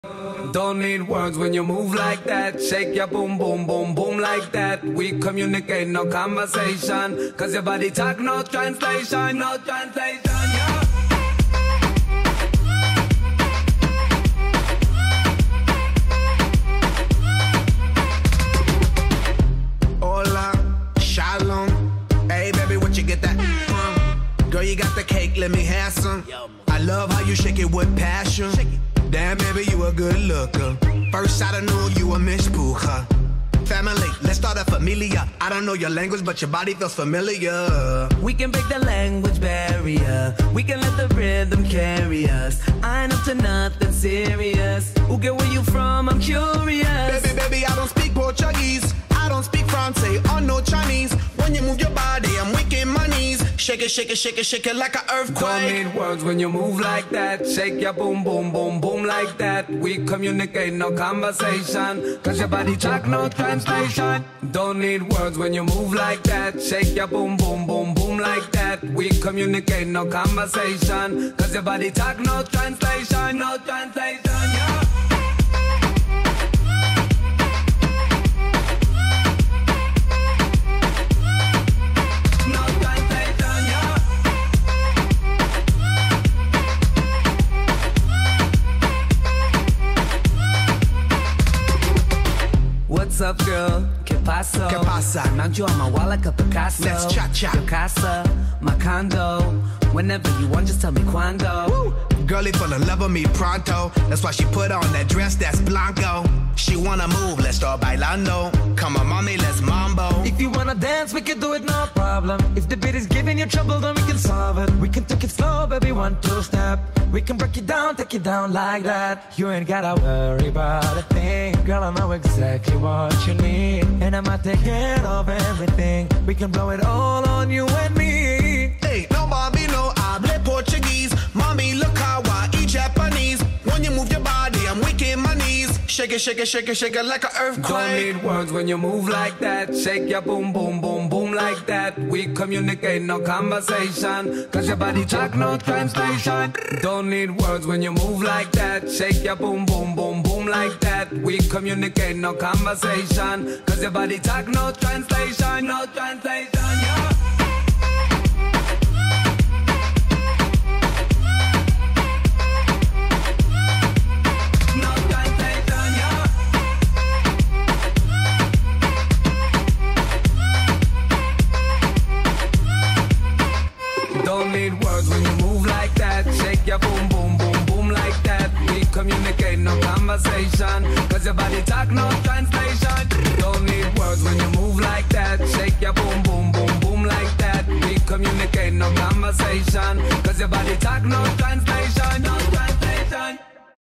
Don't need words when you move like that. Shake your boom, boom, boom, boom like that. We communicate, no conversation. Cause your body talk, no translation, no translation, yeah. Hola, shalom. Hey baby, what you get that from? Girl, you got the cake, let me have some. I love how you shake it with passion. Damn, baby, you a good looker. First I knew you a Miss Puja. Family, let's start a familia. I don't know your language, but your body feels familiar. We can break the language barrier. We can let the rhythm carry us. I ain't up to nothing serious. Who get where you from? I'm curious. Baby, I don't speak Portuguese. I don't speak Francais or no Chinese. When you move your body, I'm weak in my knees. Shake it, shake it, shake it, shake it like an earthquake. Don't need words when you move like that. Shake your boom, boom, boom, boom like that. We communicate, no conversation. Cause your body talk, no translation. Don't need words when you move like that. Shake your boom, boom, boom, boom like that. We communicate, no conversation. Cause your body talk, no translation, no translation, yeah. What's up, girl? ¿Qué pasó? ¿Qué pasa? Mount you on my wall like a Picasso. Let's cha-cha. Your casa, my condo. Whenever you want, just tell me cuando. Woo! Girlie fall in love with me pronto. That's why she put on that dress that's blanco. She wanna move, let's start bailando. Come on, mommy, let's mambo. If you wanna dance, we can do it, no problem. If the beat is giving you trouble, then we can solve it. We can take it slow, baby, 1-2 step. We can break it down, take it down like that. You ain't gotta worry about a thing. Girl, I know exactly what you need, and I'ma take care of everything. We can blow it all on you and me. Hey, no, Bobby, no, hable Portuguese. Mommy, look how I eat Japanese. When you move your body, I'm weak in my knees. Shake it, shake it, shake it, shake it like an earthquake. Don't need words when you move like that. Shake your boom, boom, boom, boom like that. We communicate, no conversation. Cause your body talk, no translation. Don't need words when you move like that. Shake your boom, boom, boom, boom like that. We communicate, no conversation. Cause your body talk, no translation, no translation, yeah. Don't need words when you move like that. Shake your boom, boom, boom, boom like that. We communicate, no conversation. Cause your body talk, no translation. Don't need words when you move like that. Shake your boom, boom, boom, boom like that. We communicate, no conversation. Cause your body talk, no translation.